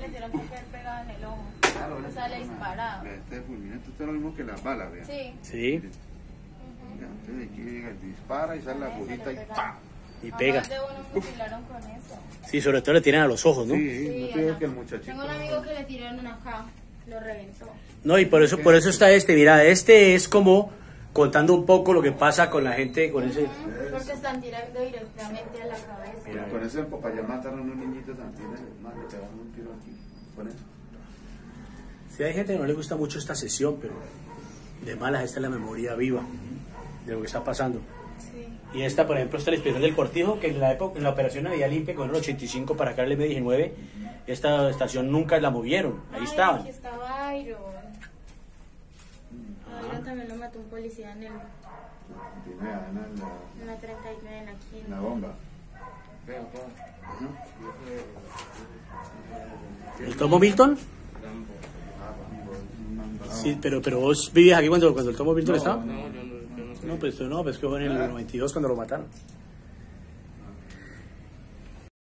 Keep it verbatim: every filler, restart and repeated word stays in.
metieron que quedar pegado en el ojo. Claro, O sea, le disparaba. Este fulminante esto es lo mismo que las balas, vean. Sí. Sí, Ya, entonces aquí llega, dispara y sale la agujita y ¡pam! y Mamás pega. de uno mutilaron con eso. Sí, sobre todo le tiran a los ojos, ¿no? Sí, Sí, no te digo ajá. que el muchachito. Tengo un amigo que le tiraron acá, lo reventó. No, y por eso, por eso está este. Mira, este es como contando un poco lo que pasa con la gente, con ese... Porque están tirando directamente a la cabeza. Mira. Con eso el papá ya mataron a unos niñitos también, más le pegaron un tiro aquí. Con eso. Sí, hay gente que no le gusta mucho esta sesión, pero de malas esta es la memoria viva de lo que está pasando. Sí. Y esta, por ejemplo, esta es la inspección del Cortijo, que en la época, en la operación Navidad Limpia con el ochenta y cinco para acá el M diecinueve, esta estación nunca la movieron, ahí Ay, estaban. Aquí estaba Iron. A Iron también lo mató un policía en, el, Tiene a Ana en la, en la treinta y nueve, en la quinta. en la bomba. ¿El Tomo Milton? Sí, pero, pero vos vivías aquí cuando, cuando el Tomo Milton No, estaba. no, No, yo no, yo no sé. No, pues no, pues que fue en el noventa y dos cuando lo mataron.